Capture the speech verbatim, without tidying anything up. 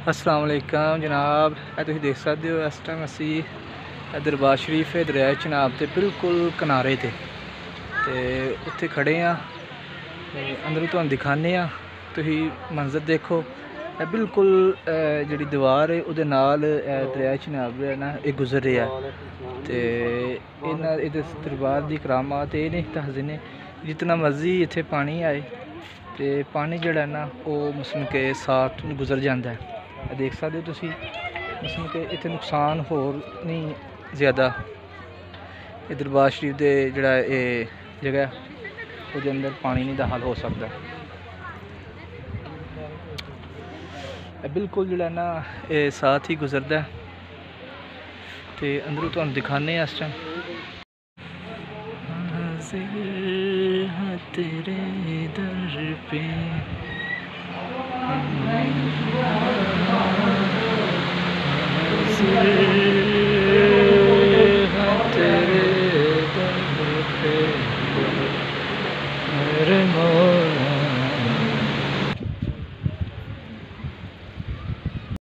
अस्सलाम वालेकुम जनाब, तुम देख सकते हो इस टाइम असी दरबार शरीफ है दरिया चिनाब के बिल्कुल किनारे ते उत्थे खड़े हाँ। अंदरों तुहानू दिखाने तुम मंजर देखो। बिल्कुल जी दीवार है उहदे नाल दरिया चिनाब है ना ये गुजर रहा है। तो इन्ह दरबार की करामात ये नहीं दसदे ने जितना मर्जी इत्थे पानी आए तो पानी जड़ा ना वो मसलन के साथ गुजर जाता है। देख सकते हो तुसी मसलन कि इतने नुकसान होर नहीं ज़्यादा। दरबार शरीफ के जड़ा ये जगह वो अंदर पानी नहीं दाखिल हो सकता। बिल्कुल जड़ा ना ये साथ ही गुजरता है। तो अंदरों तुहानू दिखाने इस टाइम तेरे दर पे